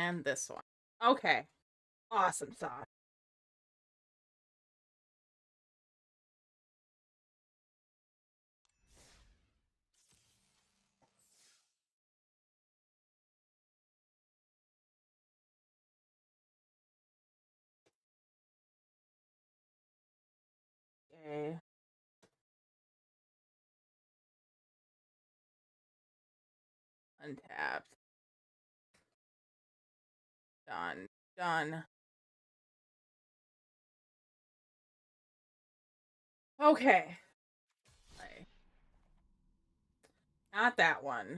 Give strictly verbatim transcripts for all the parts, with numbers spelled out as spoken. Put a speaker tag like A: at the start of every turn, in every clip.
A: and this one. Okay. Awesome sauce. Okay. Untapped. Done. Done. Okay. Play. Not that one.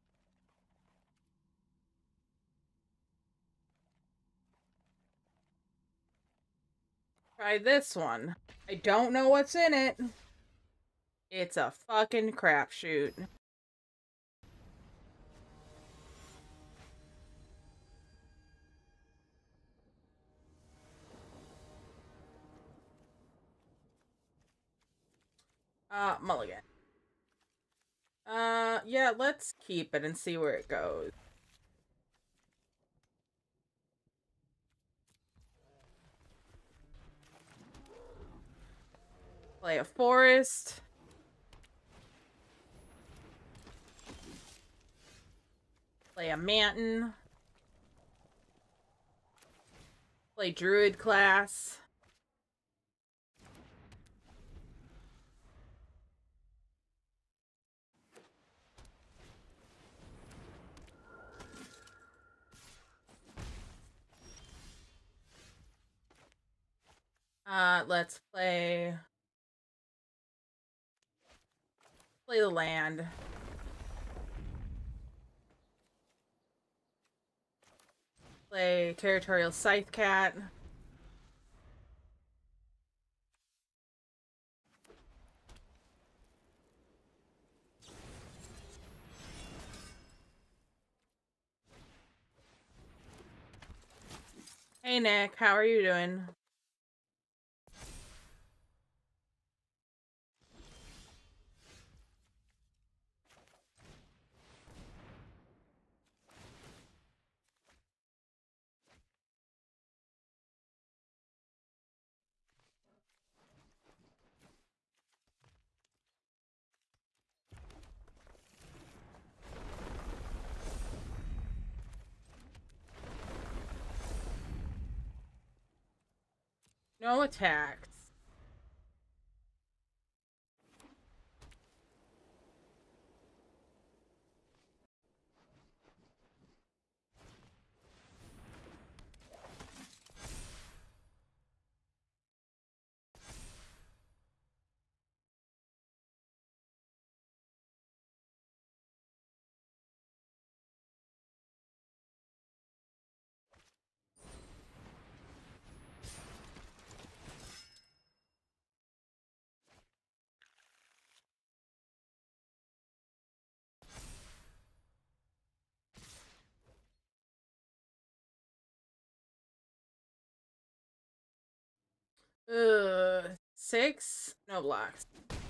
A: Try this one. I don't know what's in it. It's a fucking crapshoot. Uh, mulligan. Uh, yeah, let's keep it and see where it goes. Play a forest. Play a mountain. Play druid class. Uh, let's play... Play the land. Play Territorial Scythe Cat. Hey Nick, how are you doing? No attacks. Uh, six? No blocks.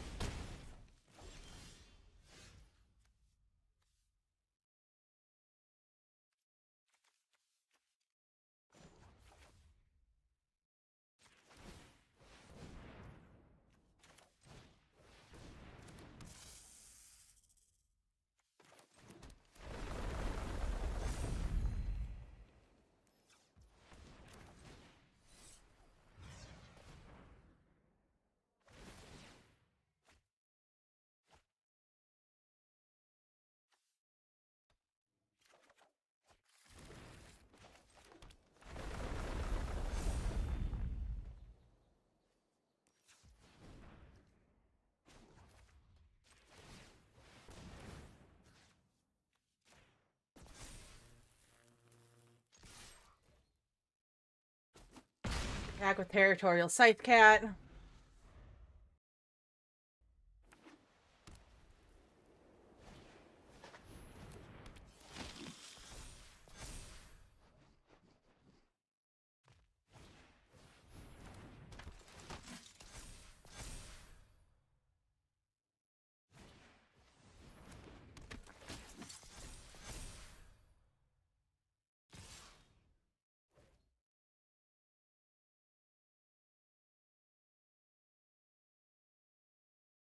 A: Attack with Territorial Scythe Cat.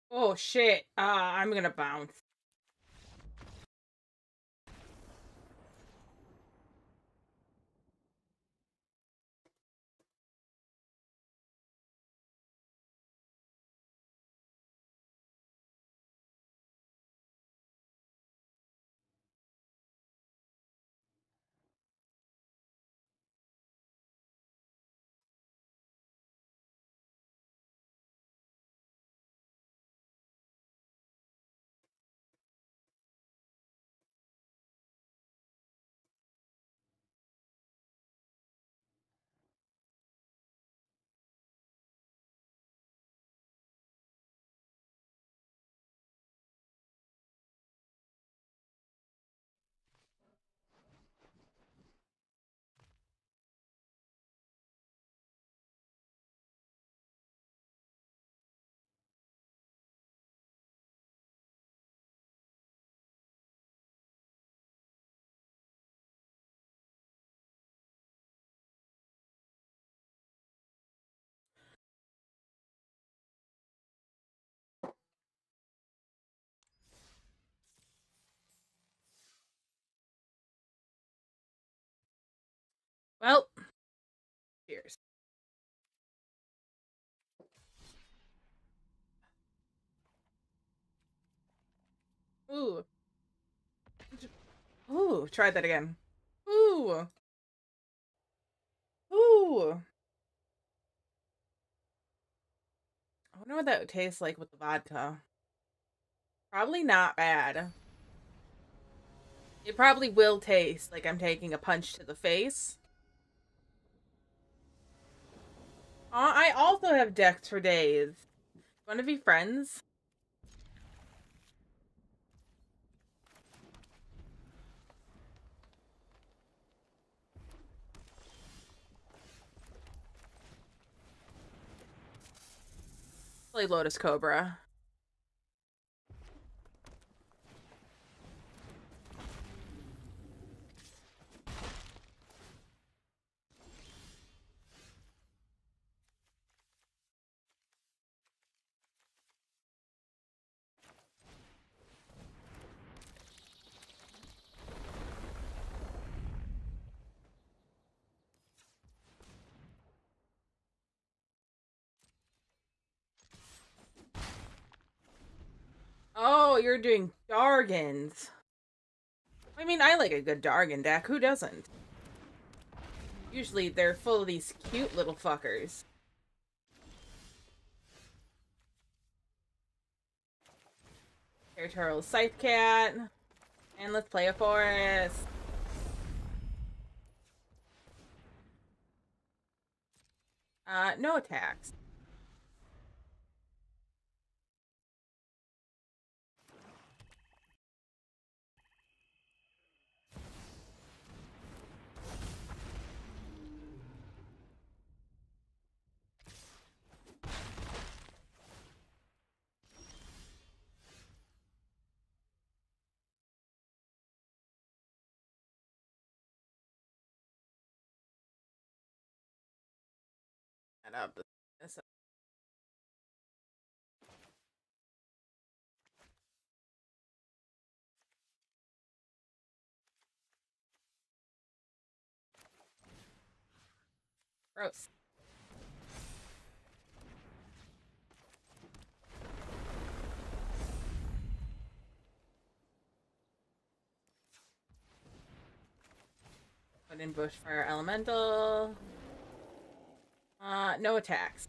A: Oh shit. Uh, I'm gonna bounce. Well, cheers. Ooh. Ooh, try that again. Ooh. Ooh. I wonder what that would taste like with the vodka. Probably not bad. It probably will taste like I'm taking a punch to the face. Uh, I also have decks for days. Want to be friends? Play Lotus Cobra. Oh, you're doing Dargans. I mean, I like a good Dargan deck. Who doesn't? Usually they're full of these cute little fuckers. Territorial Scythe Cat. And let's play a forest. Uh, no attacks. That up. This up. Gross. Put in Bushfire Elemental. Uh, no attacks.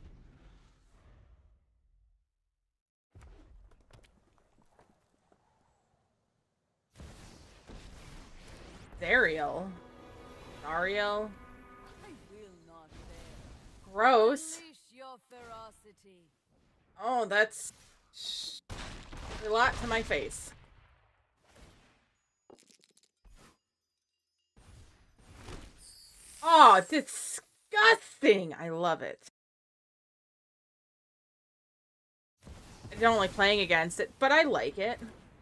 A: Zariel. Zariel. Gross. Oh, that's a lot to my face. Oh, disgusting! I love it. I don't like playing against it, but I like it.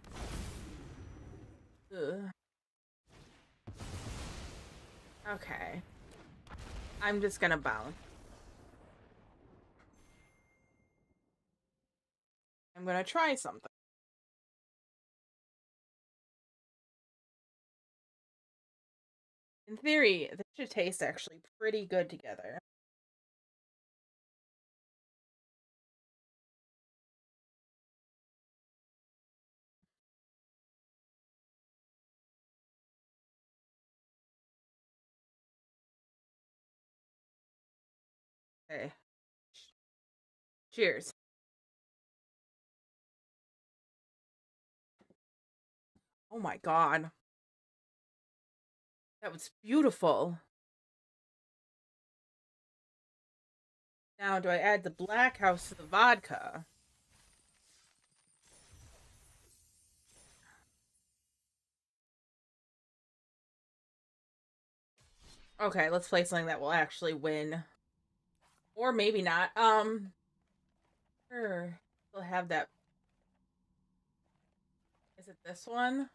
A: Ugh. Okay. I'm just gonna bounce. I'm gonna try something. In theory, this should taste actually pretty good together. Okay. Cheers. Oh my god. That was beautiful. Now, do I add the black house to the vodka? Okay, let's play something that will actually win. Or maybe not. Um, sure. Still have that. Is it this one?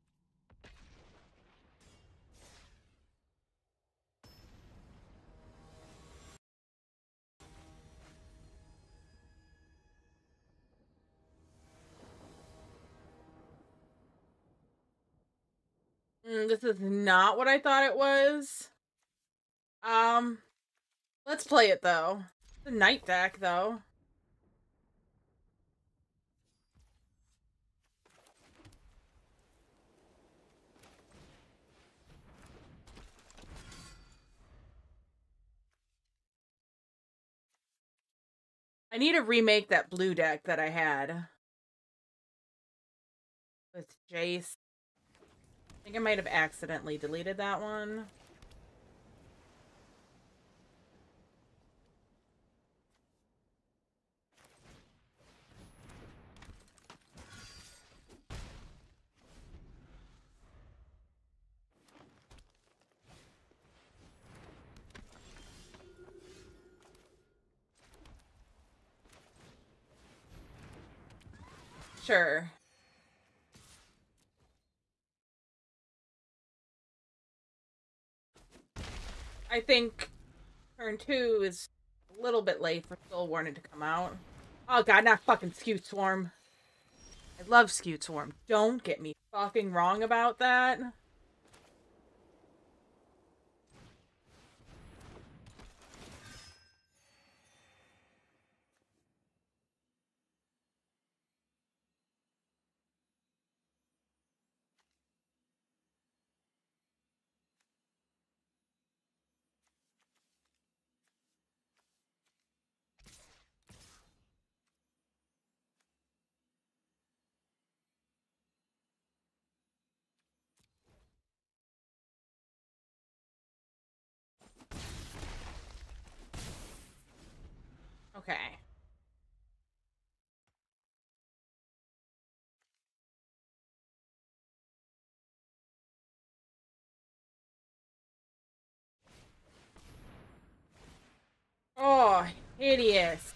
A: Mm, this is not what I thought it was. Um, let's play it though. The night deck though. I need to remake that blue deck that I had. With Jace. I think I might have accidentally deleted that one. Sure. I think turn two is a little bit late for Soul Warning to come out. Oh god, not fucking Scute Swarm. I love Scute Swarm. Don't get me fucking wrong about that. Okay. Oh, hideous.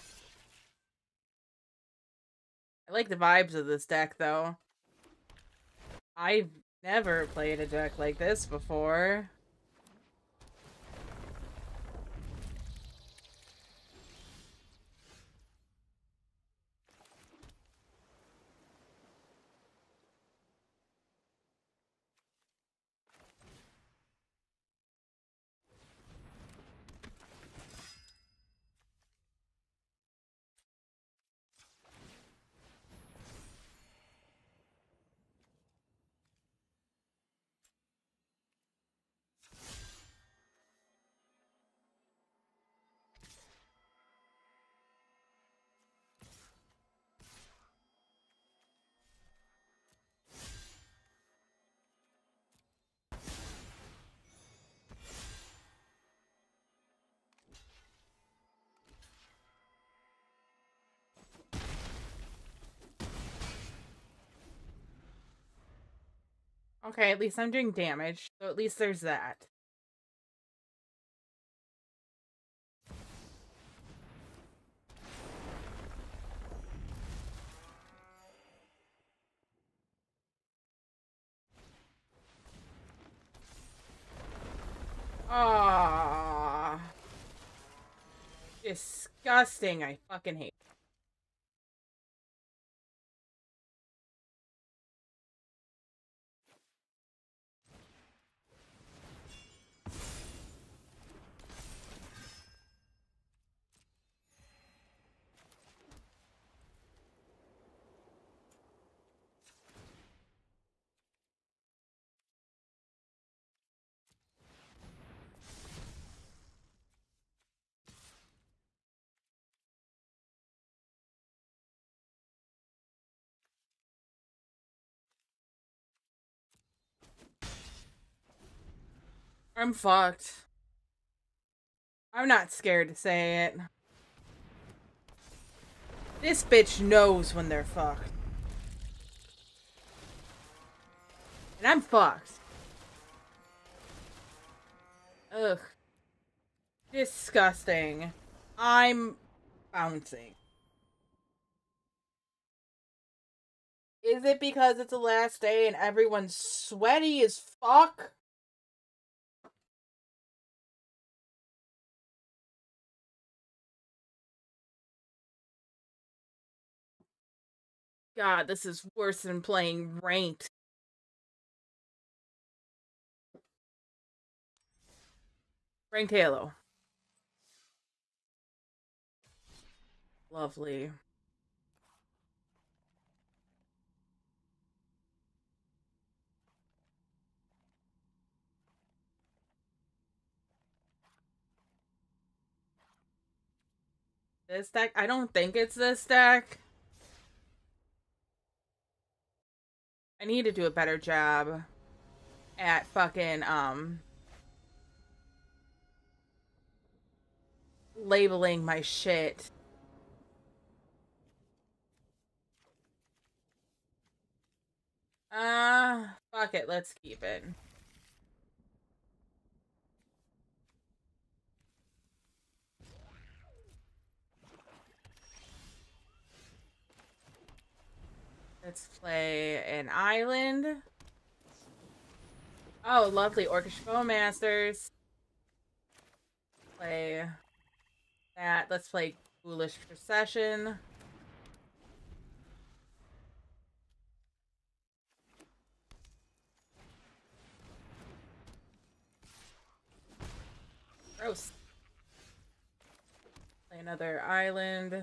A: I like the vibes of this deck, though. I've never played a deck like this before. Okay, at least I'm doing damage, so at least there's that. Ah, disgusting. I fucking hate I'm fucked. I'm not scared to say it. This bitch knows when they're fucked. And I'm fucked. Ugh. Disgusting. I'm bouncing. Is it because it's the last day and everyone's sweaty as fuck? God, this is worse than playing ranked. Ranked Halo. Lovely. This deck? I don't think it's this deck. I need to do a better job at fucking, um... labeling my shit. Uh, fuck it, let's keep it. Let's play an island. Oh, lovely. Orcish Bowmasters. Play that. Let's play Foolish Procession. Gross. Play another island.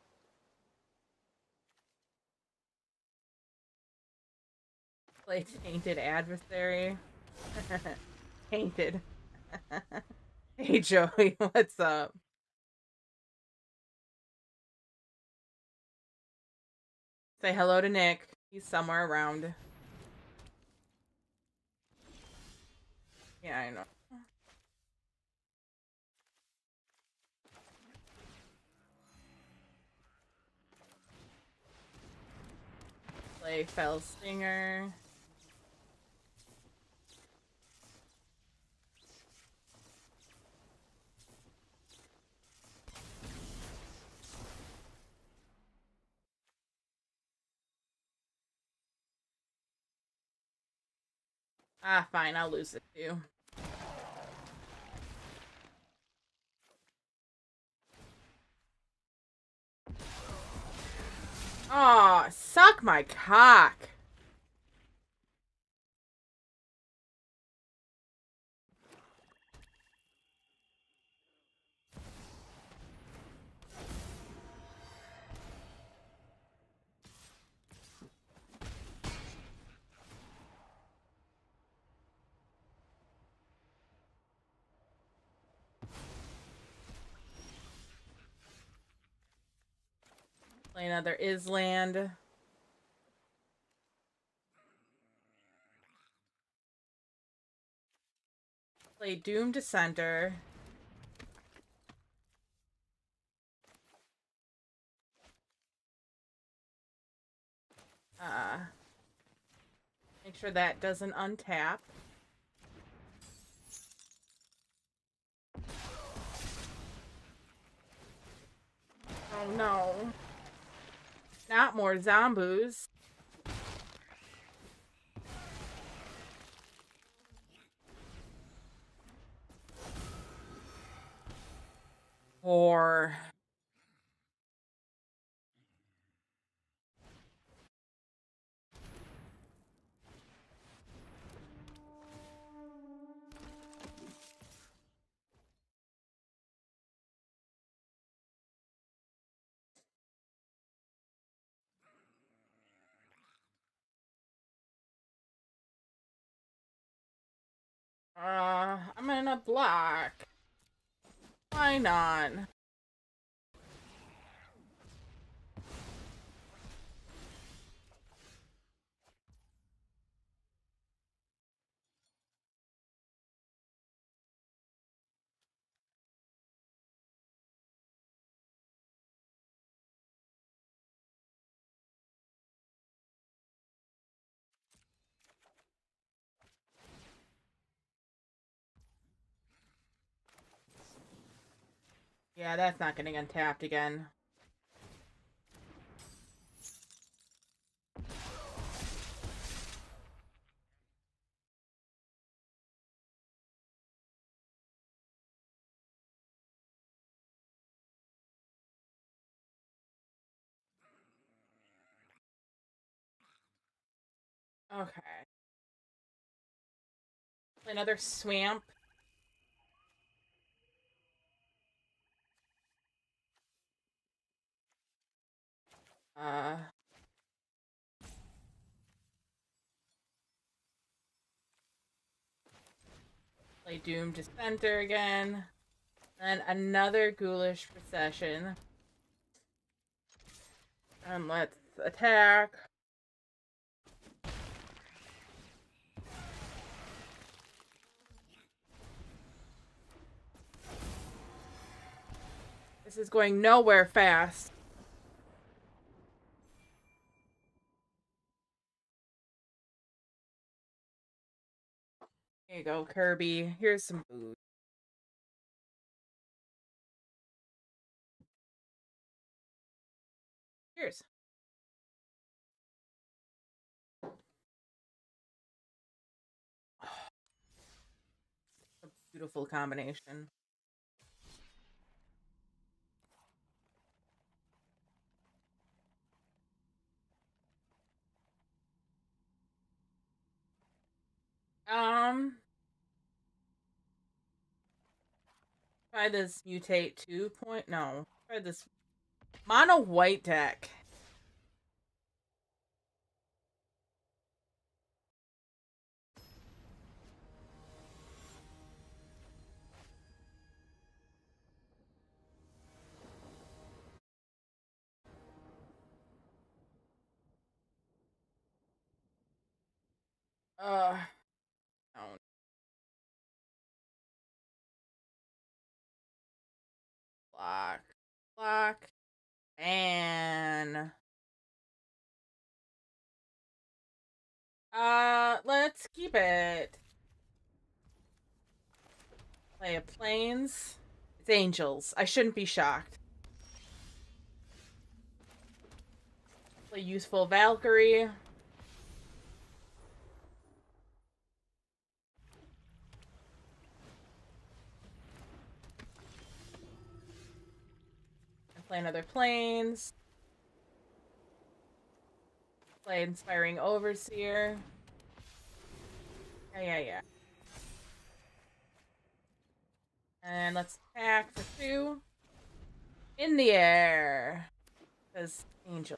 A: Play Tainted Adversary. Tainted. Hey, Joey, what's up? Say hello to Nick. He's somewhere around. Yeah, I know. Play Fell Stinger. Ah, fine, I'll lose it too. Aw, oh, suck my cock. Play another Island. Play Doom Dissenter. Uh, make sure that doesn't untap. Oh no. Not more zombies. Or... Uh, I'm gonna block. Why not? Yeah, that's not getting untapped again. Okay. Another swamp. Uh... Play Doom to center again. And another ghoulish procession. And let's attack. This is going nowhere fast. Here you go, Kirby. Here's some food. Cheers. A beautiful combination. Um, try this mutate two point. No, try this mono white deck. Uh, no. Block, block, and uh, let's keep it. Play a planes. It's angels. I shouldn't be shocked. Play useful Valkyrie. And play another planes. Play Inspiring Overseer. Yeah, yeah, yeah. And let's attack for two. In the air. Because angel.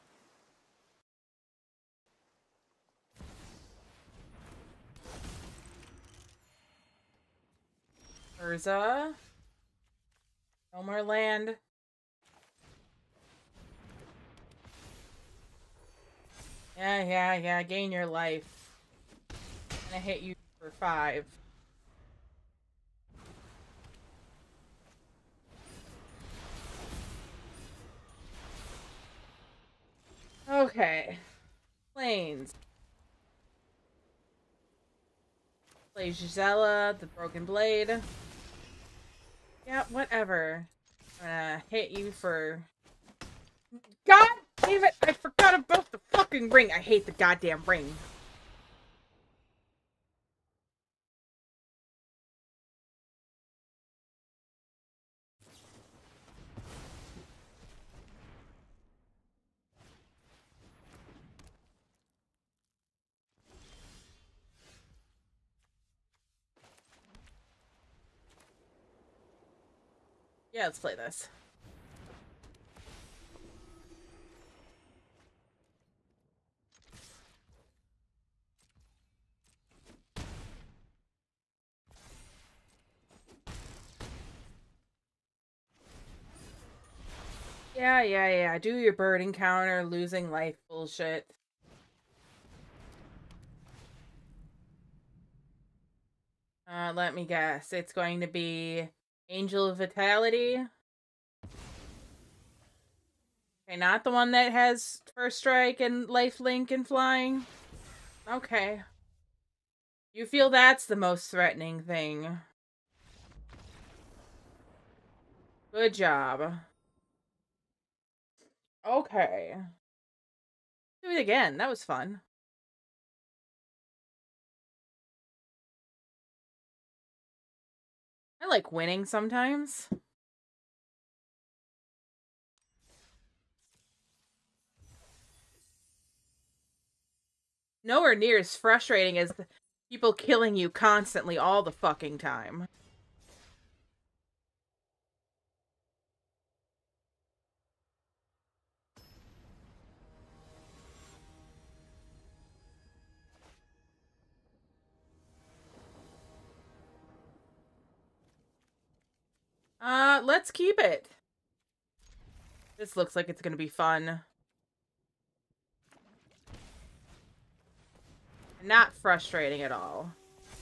A: Urza. No more land. Yeah, yeah, yeah. Gain your life. And I hit you for five. Okay. Planes. Play Gisela, the Broken Blade. Yeah, whatever. I'm gonna hit you for... God damn it! I forgot about the fucking ring! I hate the goddamn ring. Yeah, let's play this. Yeah, yeah, yeah. Do your bird encounter, losing life bullshit. Uh, let me guess. It's going to be Angel of Vitality. Okay, not the one that has First Strike and Life Link and Flying. Okay. You feel that's the most threatening thing. Good job. Okay. Do it again. That was fun. I like winning sometimes. Nowhere near as frustrating as the people killing you constantly all the fucking time. Uh, let's keep it. This looks like it's gonna be fun. Not frustrating at all.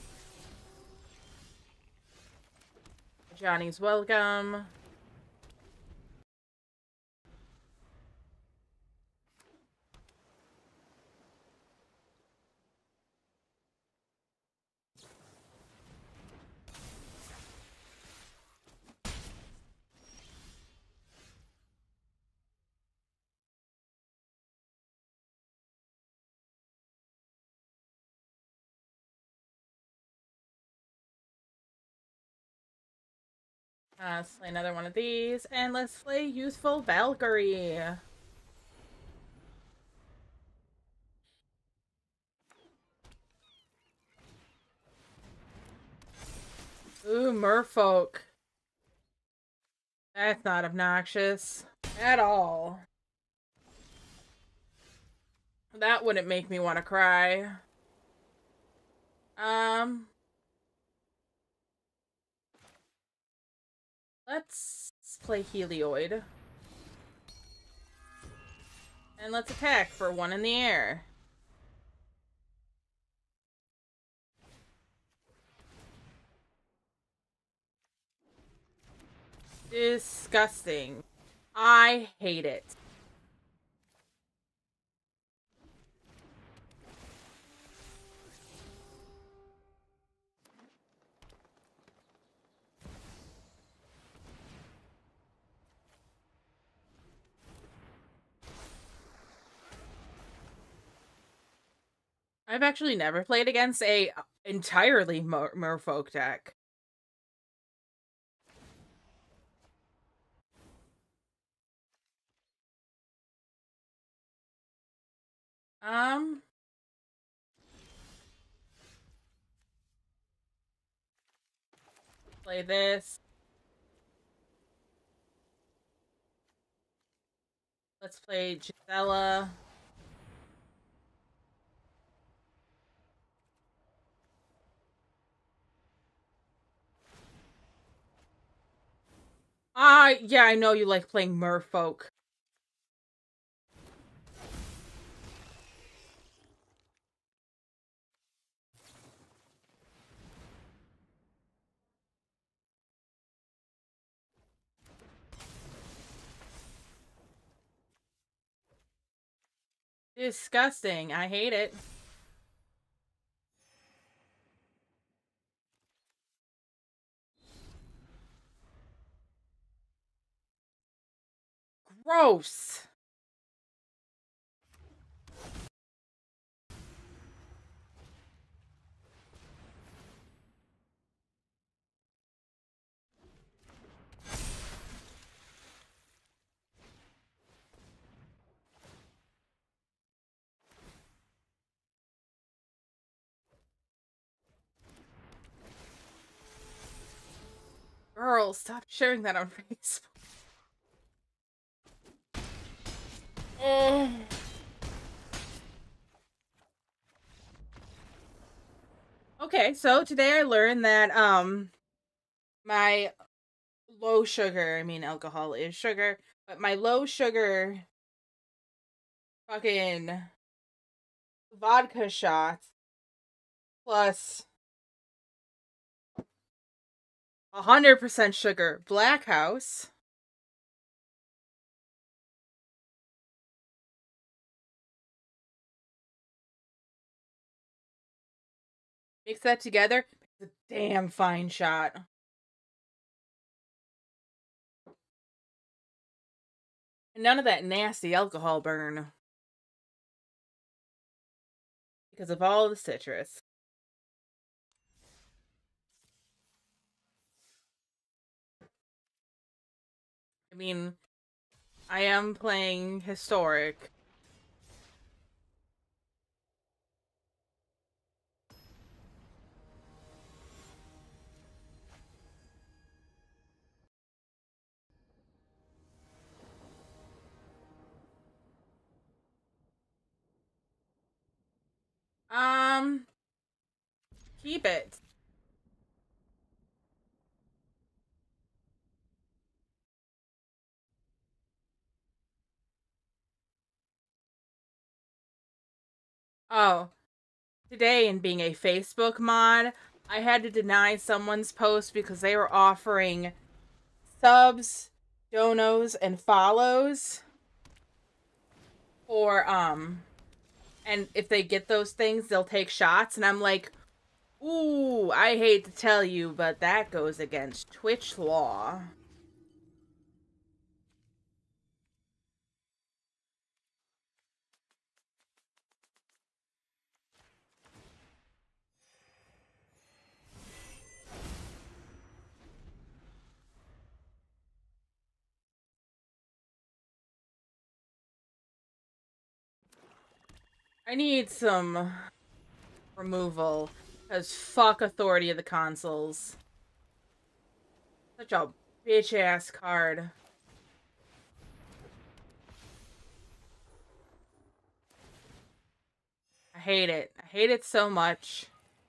A: Johnny's welcome. Uh, let's play another one of these, and let's play Youthful Valkyrie. Ooh, merfolk. That's not obnoxious at all. That wouldn't make me want to cry. Um, let's play Helioid. And let's attack for one in the air. Disgusting. I hate it. I've actually never played against a entirely mer merfolk deck. Um, play this. Let's play Gisela. Ah, uh, yeah, I know you like playing merfolk. Disgusting. I hate it. Gross. Girl, stop sharing that on Facebook. Mm. Okay, so today I learned that um my low sugar, I mean alcohol is sugar, but my low sugar fucking vodka shot plus one hundred percent sugar Black House mix that together, it's a damn fine shot. And none of that nasty alcohol burn. Because of all the citrus. I mean, I am playing historic. Um, keep it. Oh, today in being a Facebook mod, I had to deny someone's post because they were offering subs, donos, and follows for, um, and if they get those things, they'll take shots, and I'm like, ooh, I hate to tell you, but that goes against Twitch law. I need some removal, because fuck Authority of the Consuls. Such a bitch-ass card. I hate it. I hate it so much.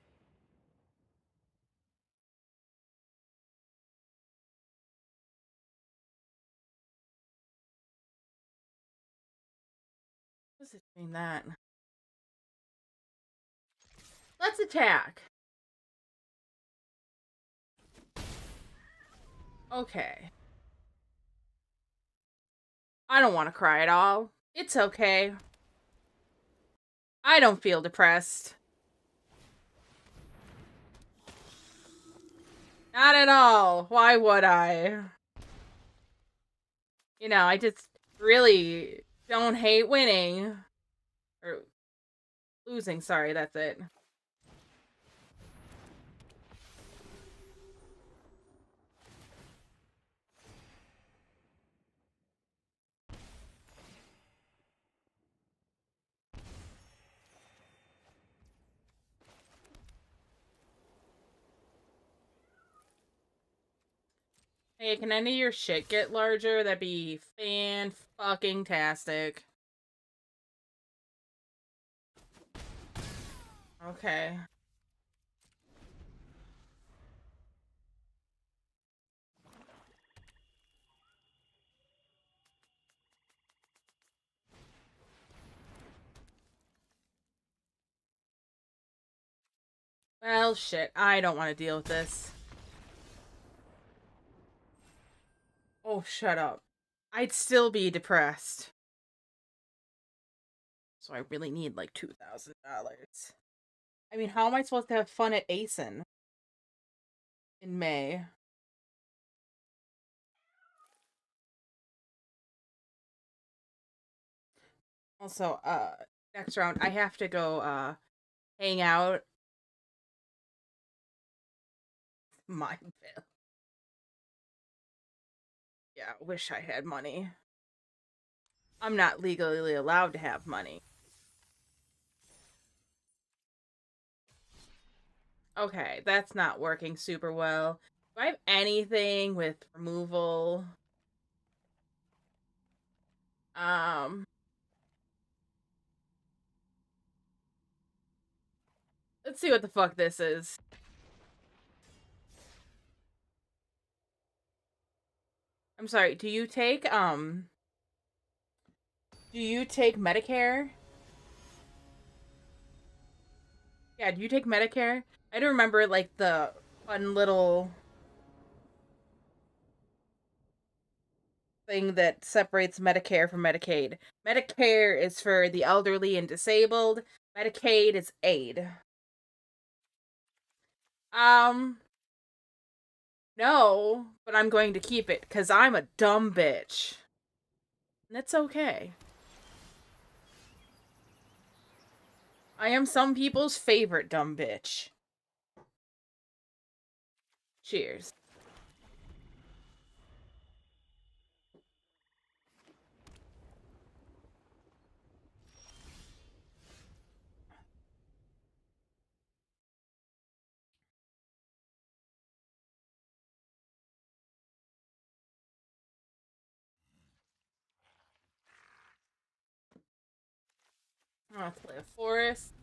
A: What's it doing that? Let's attack. Okay. I don't want to cry at all. It's okay. I don't feel depressed. Not at all. Why would I? You know, I just really don't hate winning. Or losing, sorry, that's it. Hey, can any of your shit get larger? That'd be fan-fucking-tastic. Okay. Well, shit. I don't want to deal with this. Oh, shut up. I'd still be depressed. So I really need, like, two thousand dollars. I mean, how am I supposed to have fun at A S I N? In May? Also, uh, next round, I have to go, uh, hang out. My bill. Yeah, wish I had money. I'm not legally allowed to have money. Okay, that's not working super well. Do I have anything with removal? Um, let's see what the fuck this is. I'm sorry, do you take, um... Do you take Medicare? Yeah, do you take Medicare? I don't remember, like, the fun little thing that separates Medicare from Medicaid. Medicare is for the elderly and disabled. Medicaid is aid. Um, no, but I'm going to keep it, because I'm a dumb bitch. And it's okay. I am some people's favorite dumb bitch. Cheers. I'll play a forest.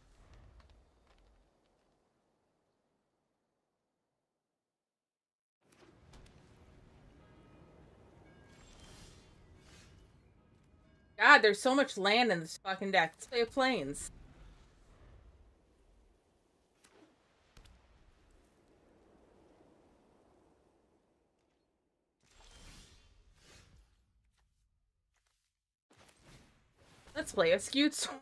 A: God, there's so much land in this fucking deck. Let's play a plains. Let's play a skewed storm.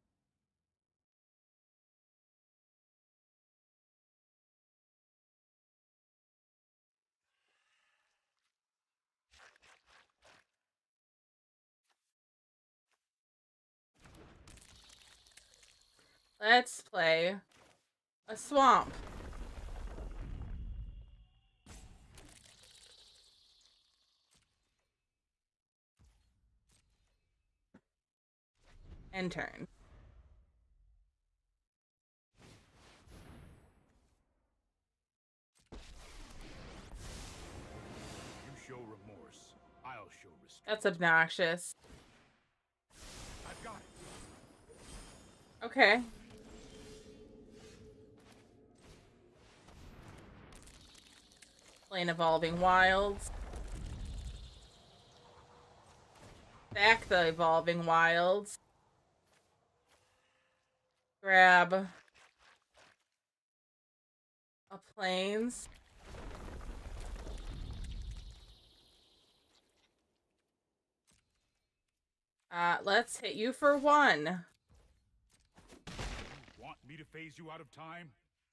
A: Let's play a swamp. End turn.
B: You show remorse, I'll show restraint.
A: That's obnoxious.
B: I've got it.
A: Okay. Playing Evolving Wilds. Back the Evolving Wilds. Grab a plains. Uh, let's hit you for one.
B: You want me to phase you out of time?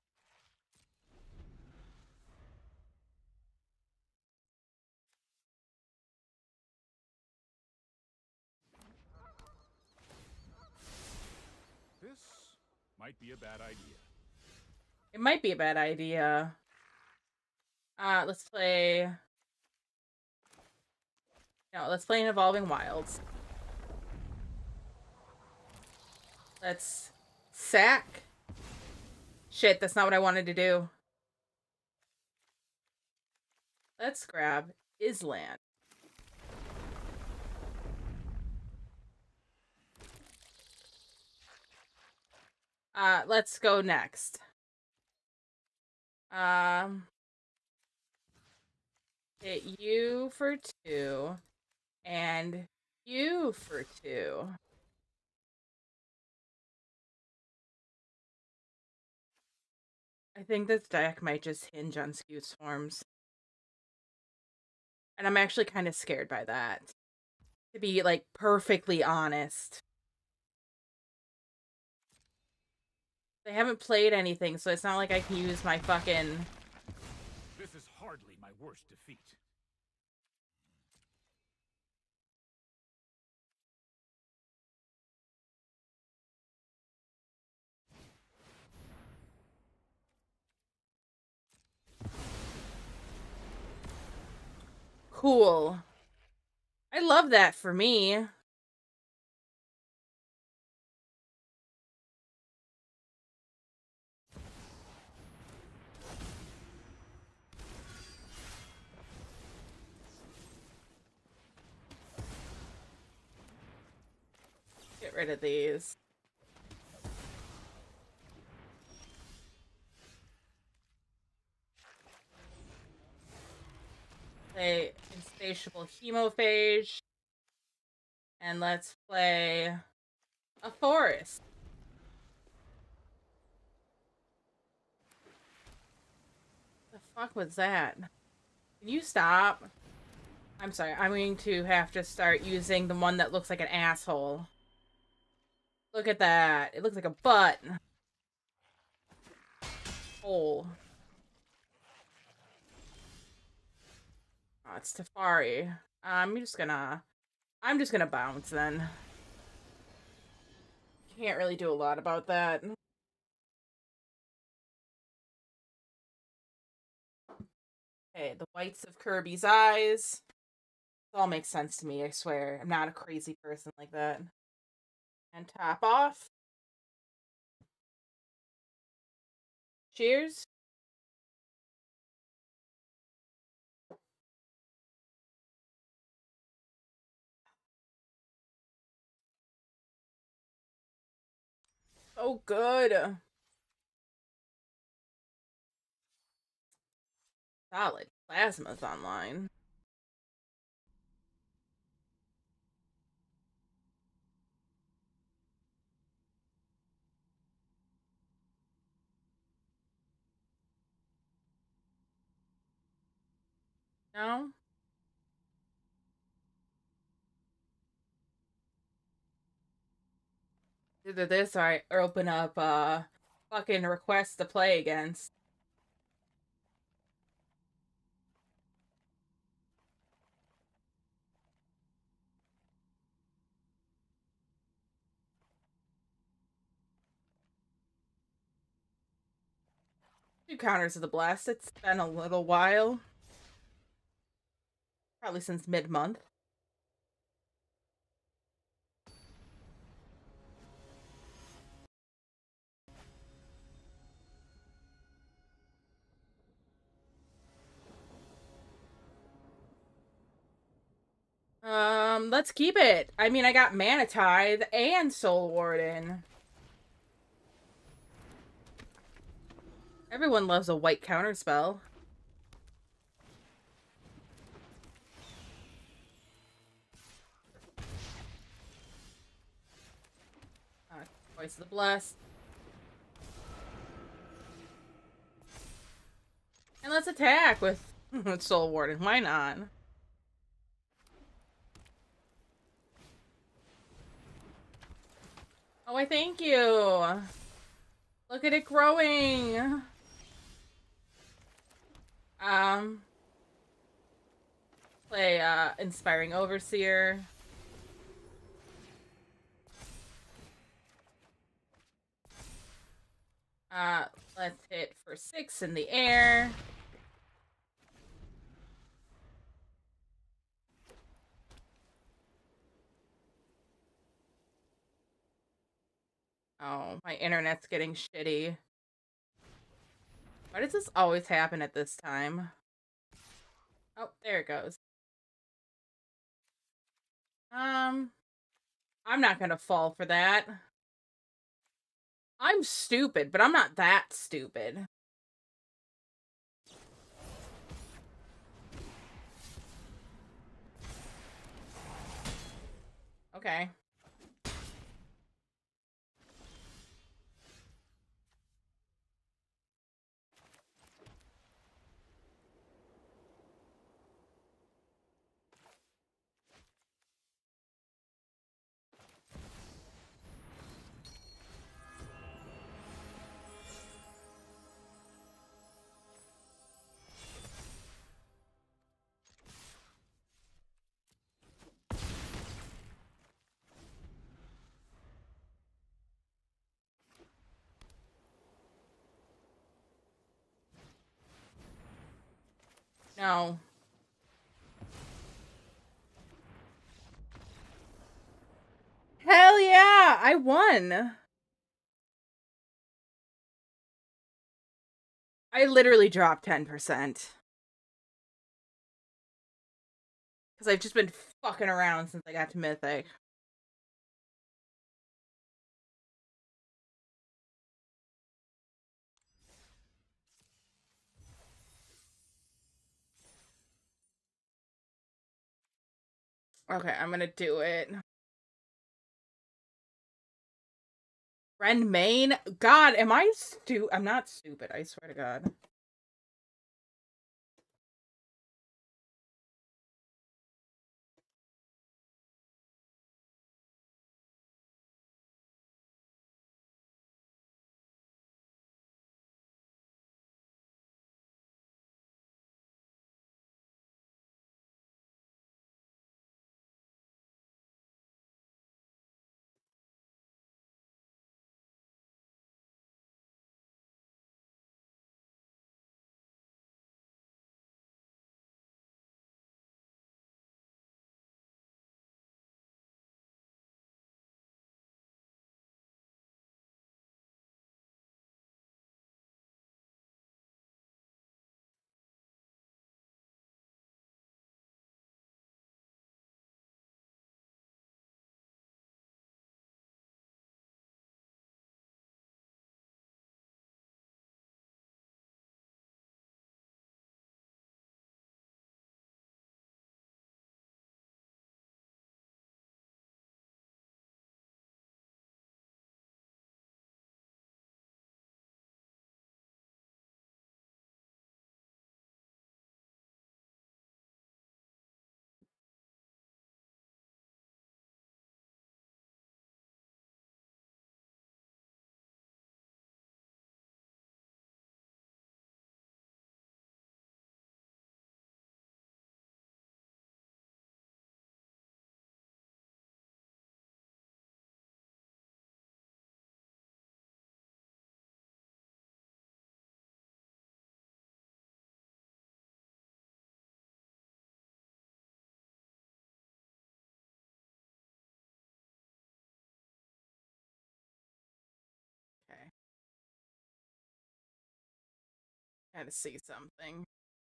B: This might be a bad idea.
A: It might be a bad idea. Uh, let's play... No, let's play an Evolving Wilds. Let's sack. Shit, that's not what I wanted to do. Let's grab Island. Uh, let's go next. Um, hit you for two, and you for two. I think this deck might just hinge on skew swarms. And I'm actually kind of scared by that. To be, like, perfectly honest. They haven't played anything, so it's not like I can use my fucking...
B: This is hardly my worst defeat.
A: Cool. I love that for me. Get rid of these. Play Insatiable Hemophage. And let's play a forest. The fuck was that? Can you stop? I'm sorry, I'm going to have to start using the one that looks like an asshole. Look at that. It looks like a butt. Hole. Oh, it's Teferi. I'm just gonna I'm just gonna bounce then. Can't really do a lot about that. Okay, the whites of Kirby's eyes. It all makes sense to me, I swear. I'm not a crazy person like that. And top off. Cheers. Oh, good. Solid. Plasma's online. No? Either this or I open up uh fucking request to play against. Two counters of the blast. It's been a little while. Probably since mid-month. Um, let's keep it. I mean, I got Mana Tithe and Soul Warden. Everyone loves a white counter spell. Uh, Voice of the Blessed. And let's attack with Soul Warden. Why not? Oh, I thank you. Look at it growing. Um, play uh, Inspiring Overseer. Uh, let's hit for six in the air. Oh, my internet's getting shitty. Why does this always happen at this time? Oh, there it goes. Um, I'm not gonna fall for that. I'm stupid, but I'm not that stupid. Okay. No. Hell yeah! I won! I literally dropped ten percent. Because I've just been fucking around since I got to Mythic. Okay, I'm gonna do it. Ren Main? God, am I stu- I'm not stupid, I swear to God. Had to see something.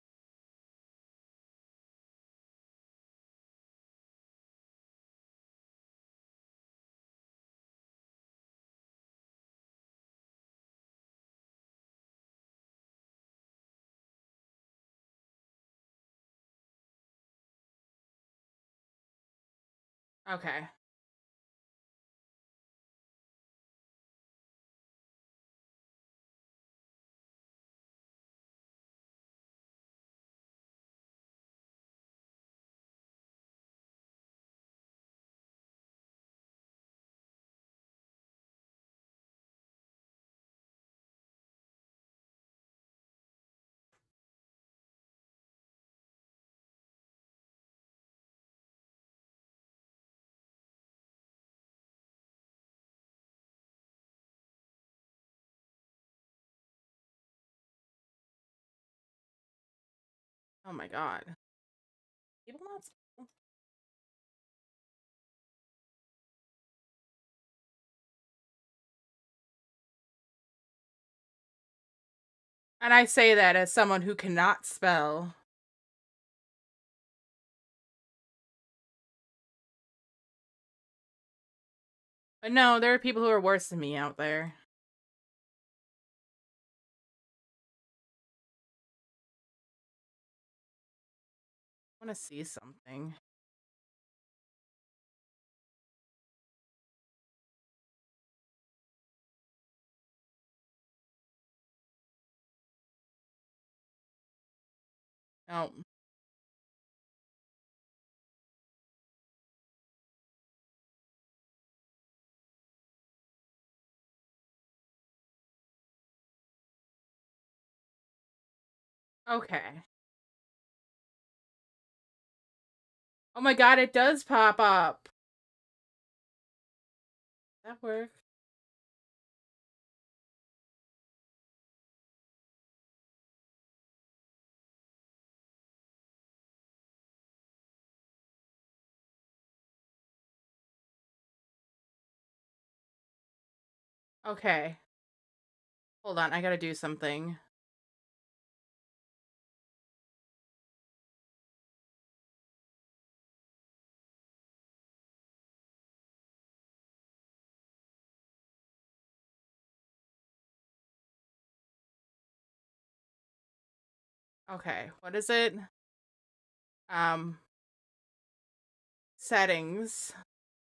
A: Okay. Oh my god. People not. And I say that as someone who cannot spell. But no, there are people who are worse than me out there. I want to see something. Oh. Okay. Oh my god, it does pop up. That works. Okay. Hold on, I gotta do something. Okay, what is it? Um, settings.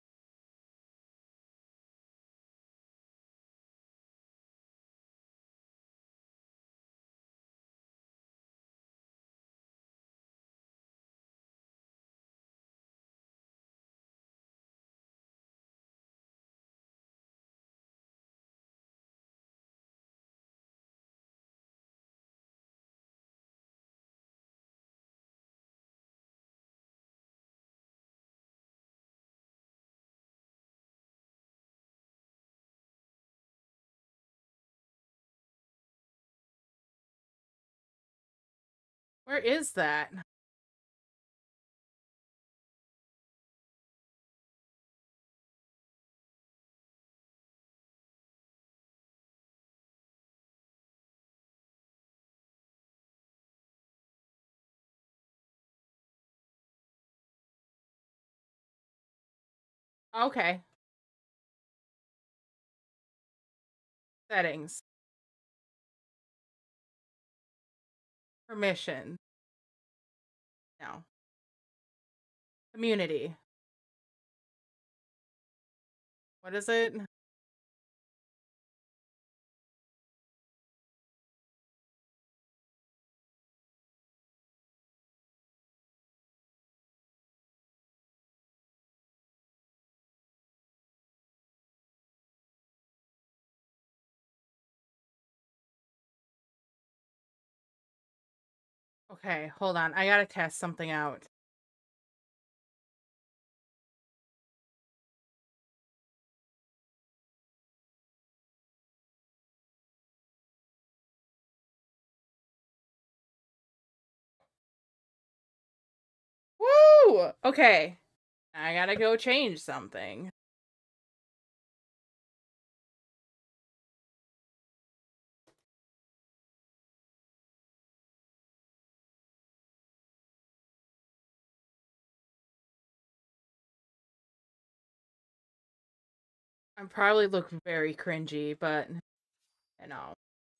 A: Where is that? Okay. Settings. Permission. No. Community. What is it? Okay, hold on. I gotta test something out. Woo! Okay. I gotta go change something. I probably look very cringy, but you know.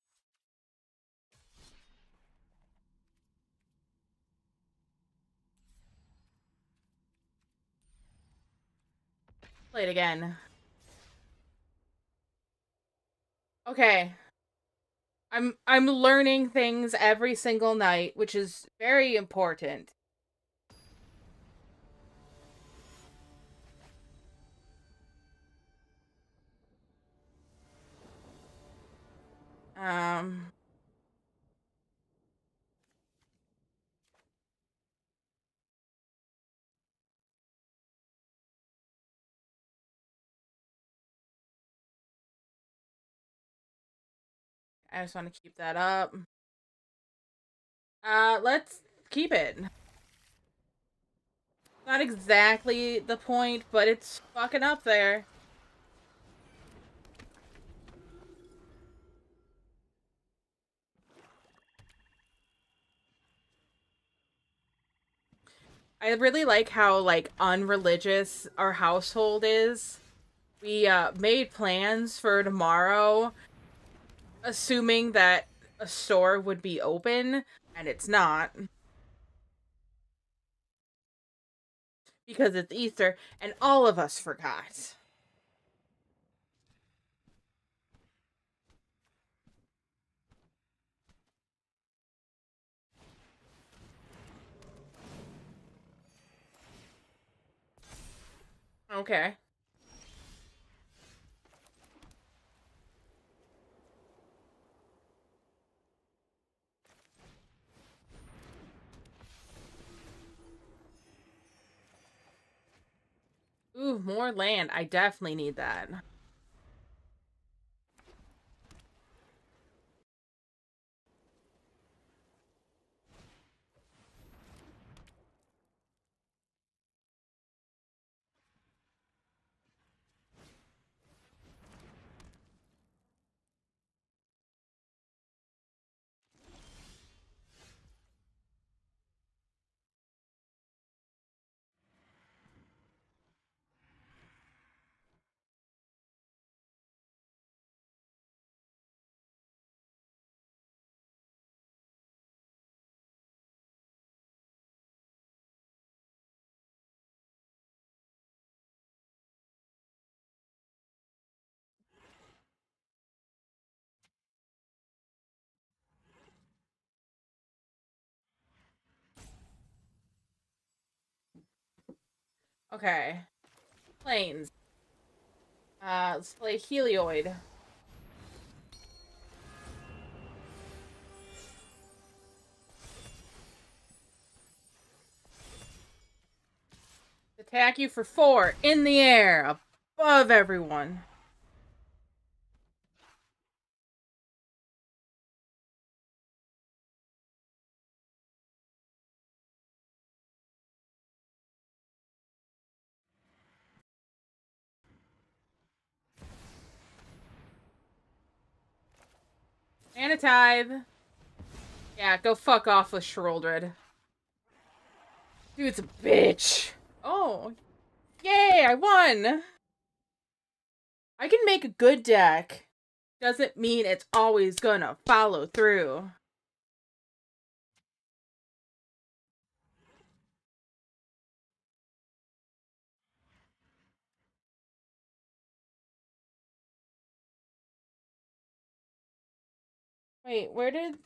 A: Play it again. Okay. I'm I'm learning things every single night, which is very important. Um I just want to keep that up. Uh let's keep it. Not exactly the point, but it's fucking up there. I really like how like unreligious our household is. We uh made plans for tomorrow assuming that a store would be open and it's not because it's Easter and all of us forgot. Okay. Ooh, more land. I definitely need that. Okay. Planes. Uh, let's play Helioid. Attack you for four in the air above everyone. And a tithe. Yeah, go fuck off with Sheroldred. Dude's a bitch. Oh. Yay, I won! I can make a good deck. Doesn't mean it's always gonna follow through. Wait, where did...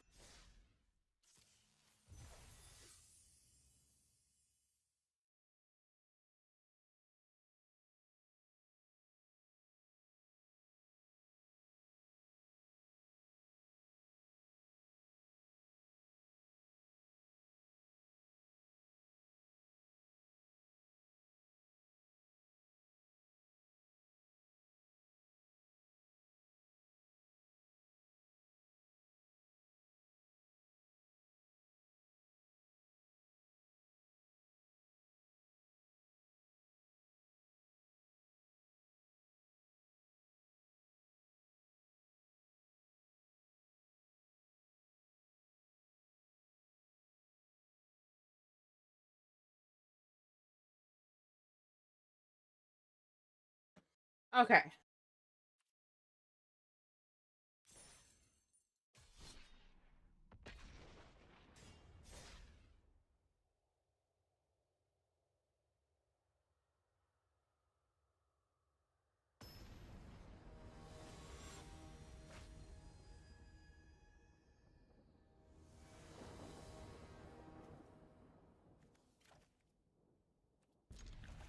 A: Okay.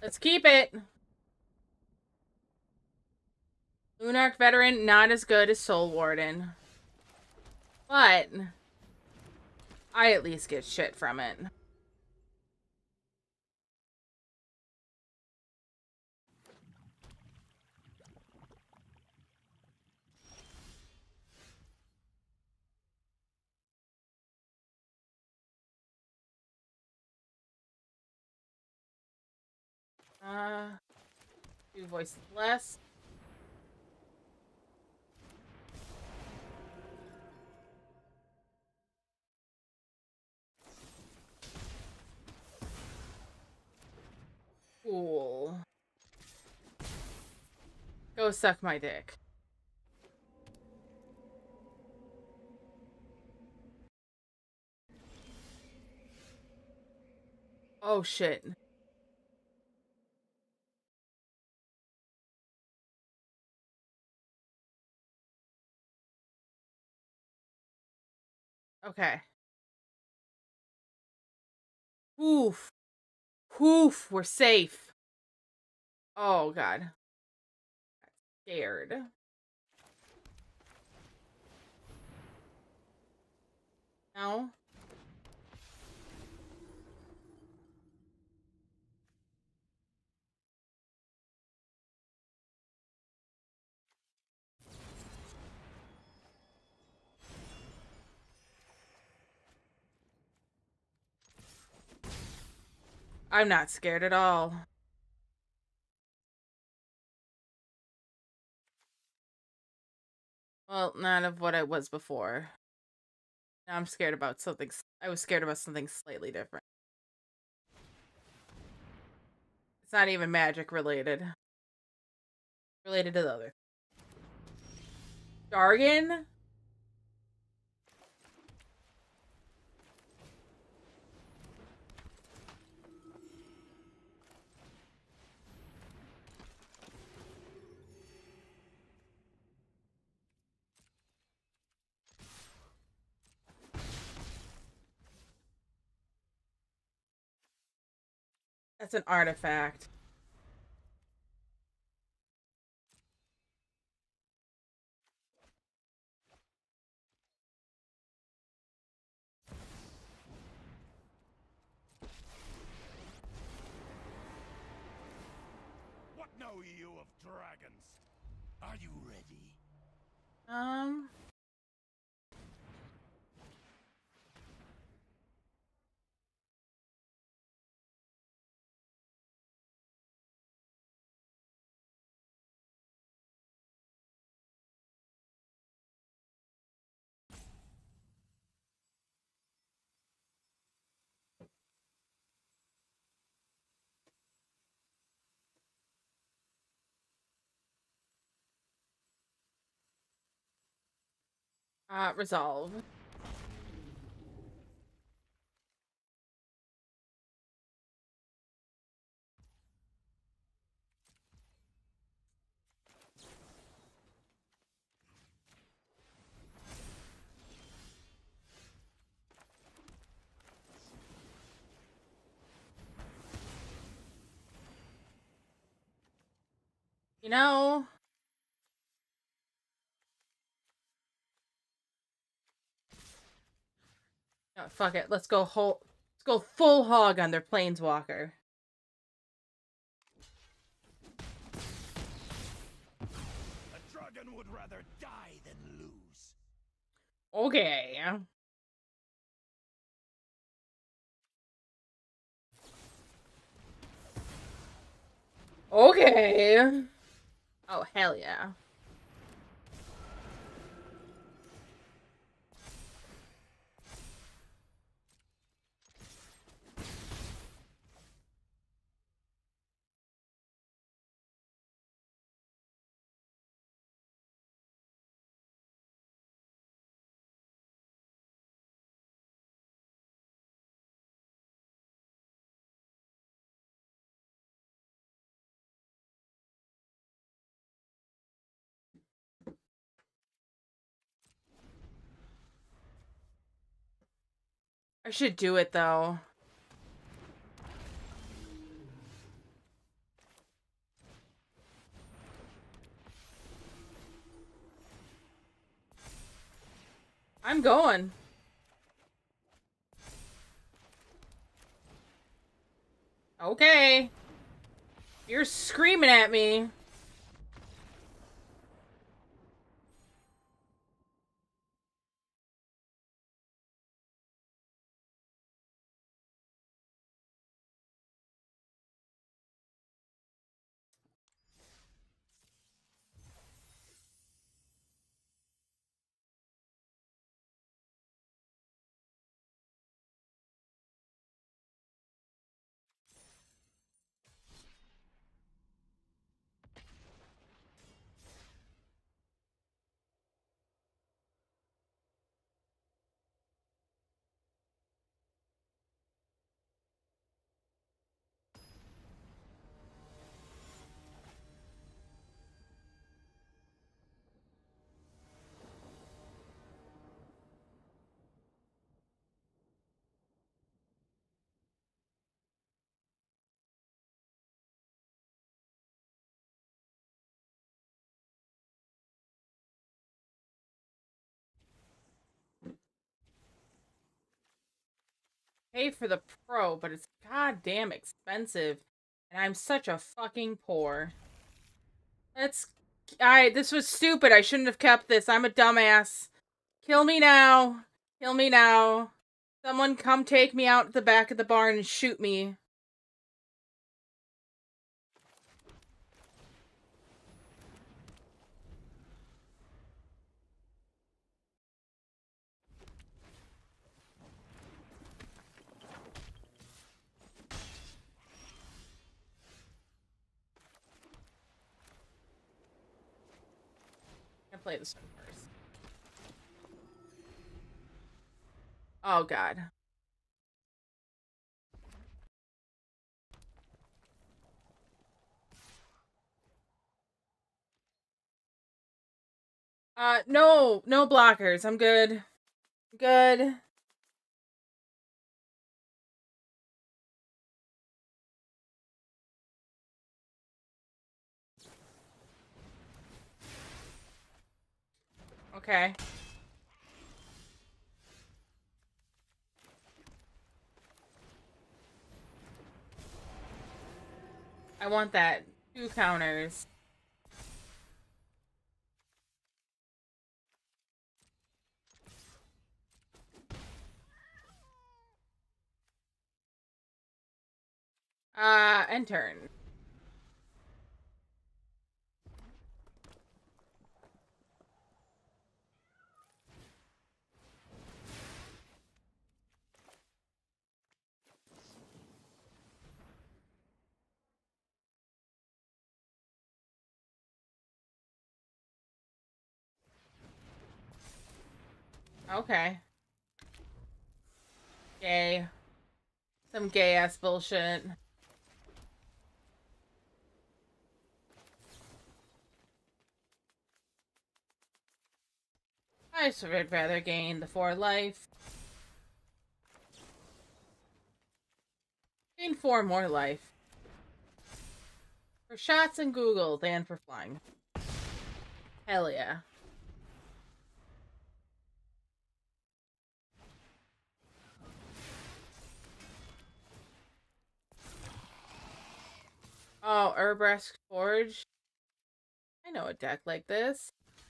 A: Let's keep it. Lunarch Veteran, not as good as Soul Warden. But I at least get shit from it. Uh, two voices less. Cool. Go suck my dick. Oh shit. Okay. Oof. Oof. We're safe. Oh god. Scared. No. I'm not scared at all. Well, none of what I was before. Now I'm scared about something. I was scared about something slightly different. It's not even magic related. Related to the other. Jargon? That's an artifact.
B: What know you of dragons? Are you ready?
A: Um... Uh, resolve. You know... No, fuck it. Let's go whole... Let's go full hog on their planeswalker.
B: A dragon would rather die than lose.
A: Okay. Okay. Oh, hell yeah. I should do it, though. I'm going. Okay. You're screaming at me. Pay for the pro, but it's goddamn expensive. And I'm such a fucking poor. Let's... I. This was stupid. I shouldn't have kept this. I'm a dumbass. Kill me now. Kill me now. Someone come take me out the back of the barn and shoot me. I'm gonna play this one first. Oh god. Uh, no, no blockers. I'm good. Good. Okay. I want that. Two counters. Uh, and turn. Okay. Gay. Some gay ass bullshit. I would rather gain the four life. Gain four more life. For shots and Google than for flying. Hell yeah. Oh, Urbresk Forge. I know a deck like this.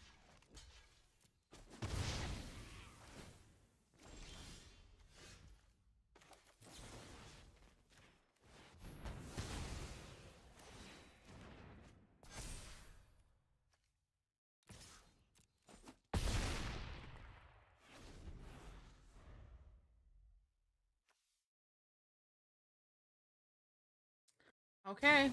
A: Okay.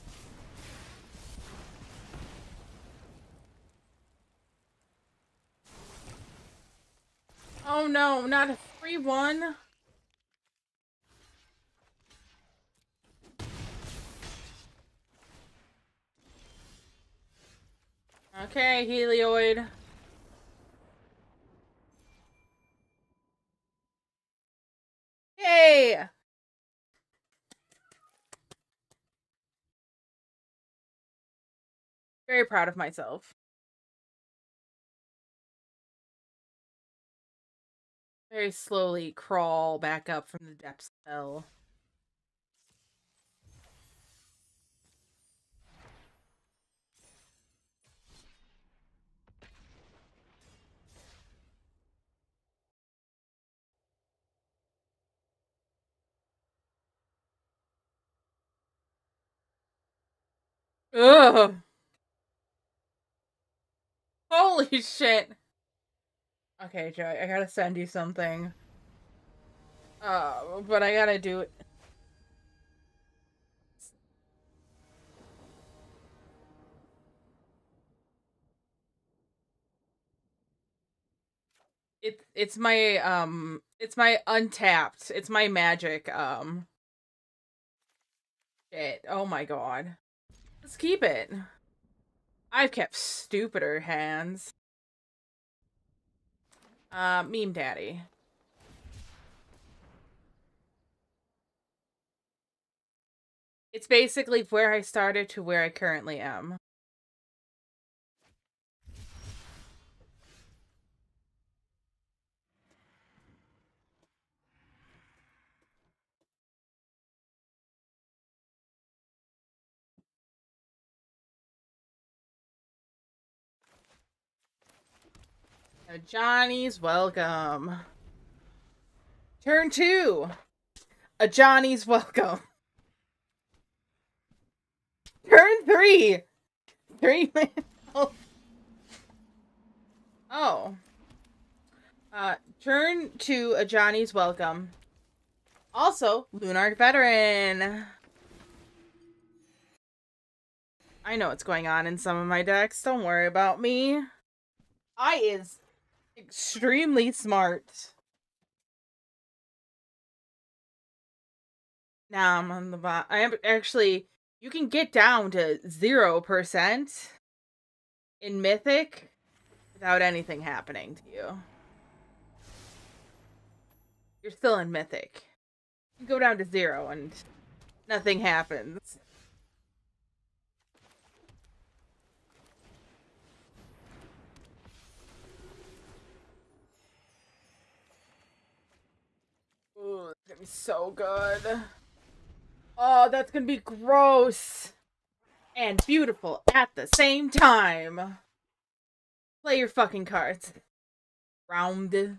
A: Oh no, not a free one. Okay, Helioid. Yay! Very proud of myself. Very slowly crawl back up from the depths of hell. Ugh! Holy shit! Okay, Joey, I gotta send you something. Uh, but I gotta do it. It, it's my, um, it's my untapped. It's my magic, um... shit. Oh my god. Let's keep it. I've kept stupider hands. Uh, meme daddy. It's basically where I started to where I currently am. Uh, Johnny's welcome. Turn two. A Johnny's welcome. Turn three. Three minutes. Oh. Uh, turn to a Johnny's welcome. Also, Lunar veteran. I know what's going on in some of my decks. Don't worry about me. I is extremely smart. Now I'm on the bot. I am actually. You can get down to zero percent in Mythic without anything happening to you. You're still in Mythic. You go down to zero and nothing happens. Ooh, it's gonna be so good. Oh, that's gonna be gross and beautiful at the same time. Play your fucking cards. Round.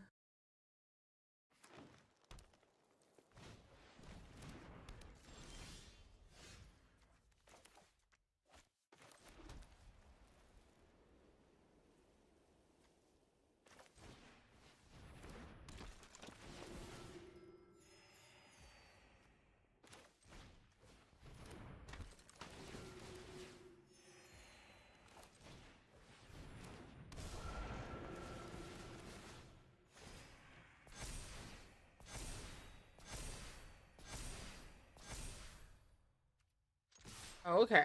A: Okay.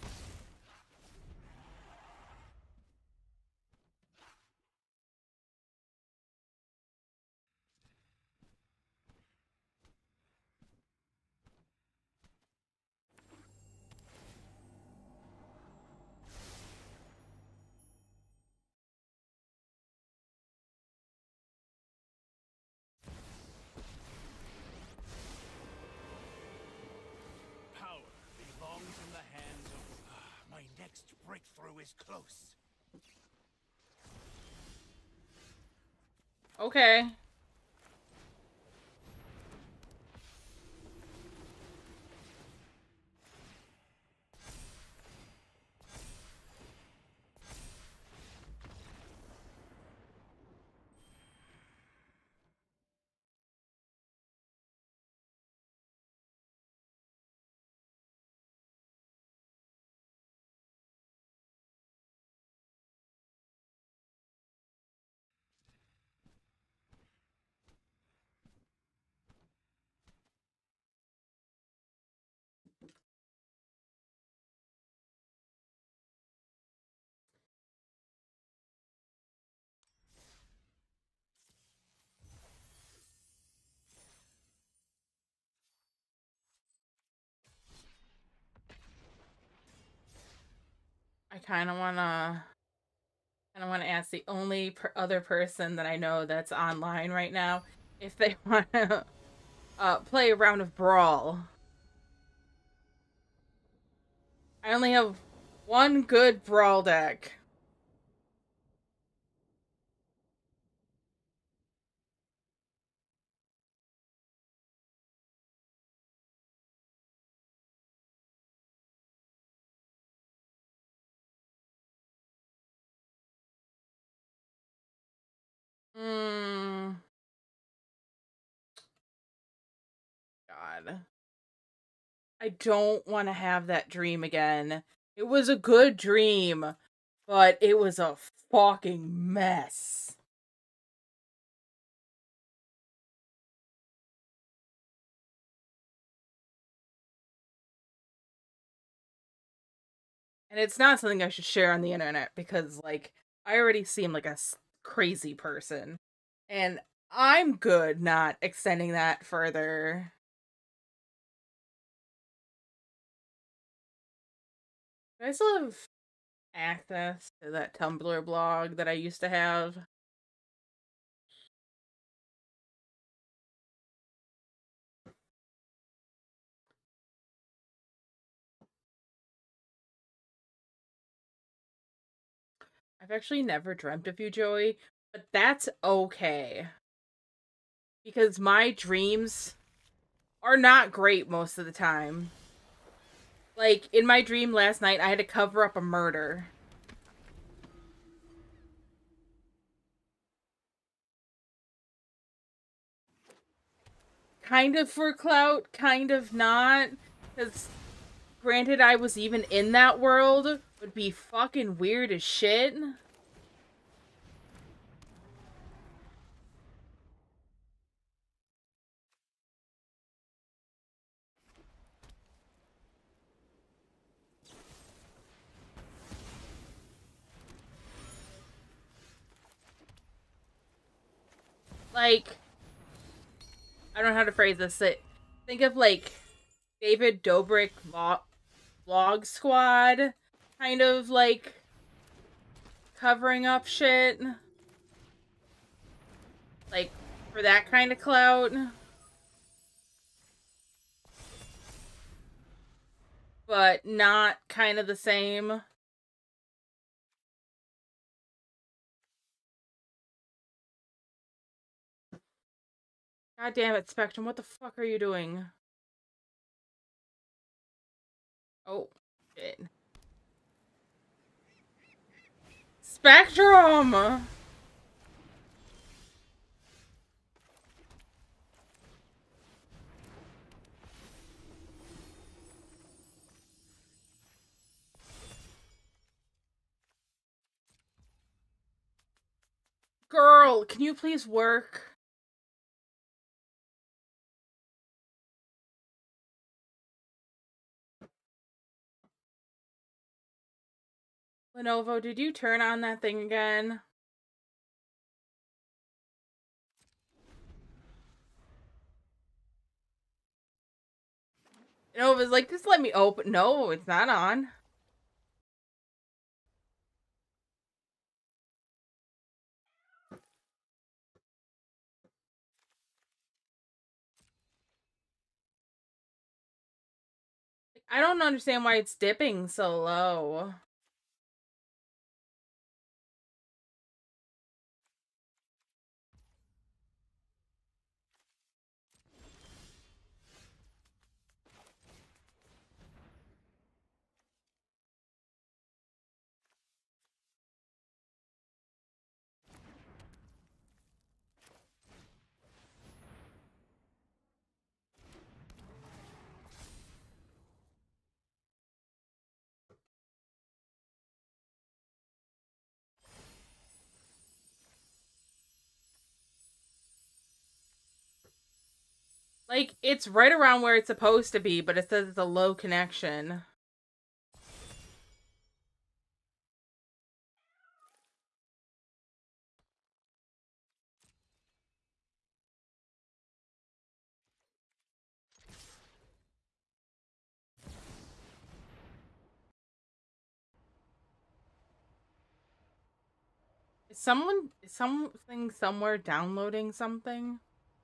B: Power belongs in the hands of... Ah, my next breakthrough is close.
A: Okay. I kind of want to And I want to ask the only per other person that I know that's online right now if they want to uh, play a round of Brawl. I only have one good Brawl deck. Hmm. God. I don't want to have that dream again. It was a good dream, but it was a fucking mess. And it's not something I should share on the internet because, like, I already seem like a crazy person. And I'm good not extending that further. I still have access to that Tumblr blog that I used to have. I've actually never dreamt of you, Joey, but that's okay. Because my dreams are not great most of the time. Like, in my dream last night, I had to cover up a murder. Kind of for clout, kind of not. Because, granted, I was even in that world, would be fucking weird as shit. Like, I don't know how to phrase this. Think of, like, David Dobrik vlog, vlog squad, kind of, like, covering up shit. Like, for that kind of clout. But not kind of the same. God damn it, Spectrum, what the fuck are you doing? Oh, shit. Spectrum! Girl, can you please work? Lenovo, did you turn on that thing again? Lenovo's like, just let me open. No, it's not on. I don't understand why it's dipping so low. Like, it's right around where it's supposed to be, but it says it's a low connection. Is someone, is something somewhere downloading something?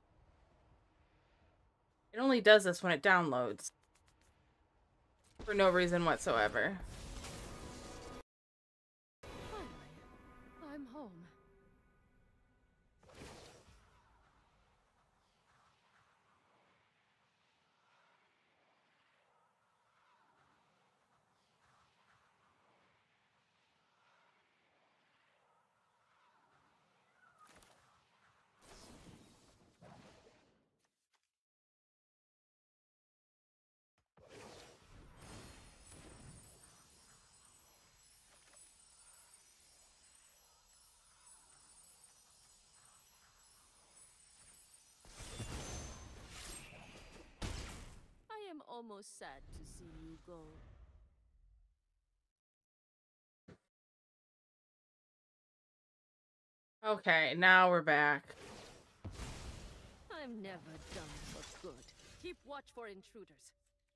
A: It only does this when it downloads. For no reason whatsoever.
C: Finally, I'm home. I am almost sad to see you go.
A: Okay, now we're back.
C: I'm never done for good. Keep watch for intruders.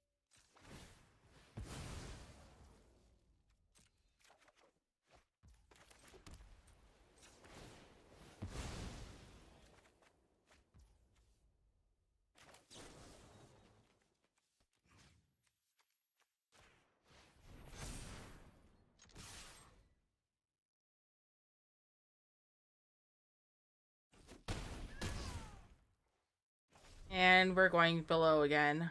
A: And we're going below again.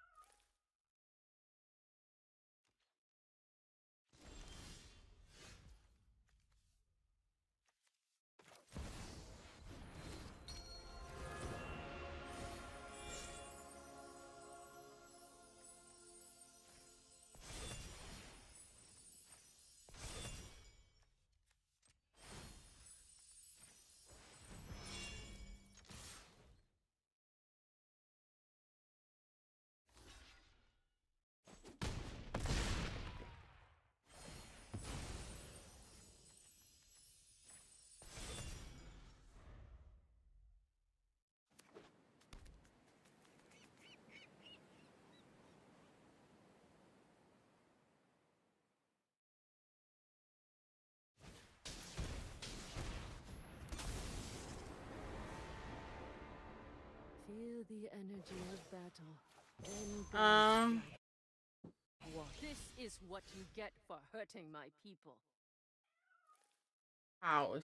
C: Feel the energy of battle. Then go
A: Um,
C: strike. What? This is what you get for hurting my people.
A: How?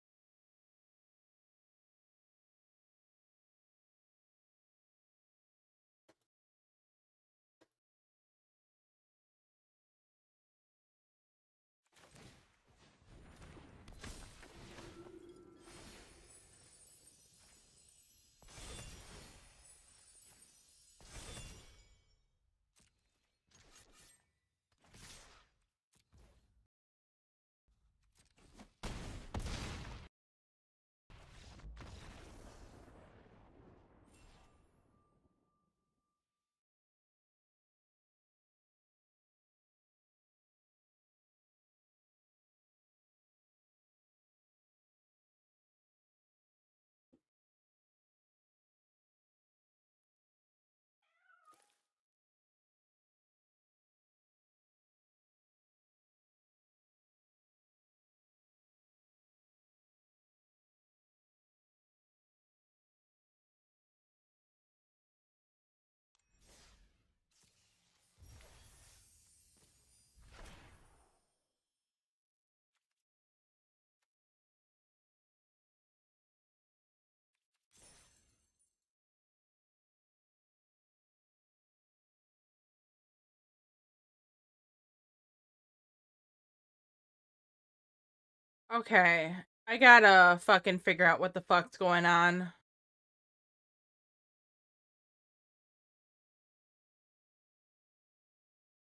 A: Okay, I gotta fucking figure out what the fuck's going on.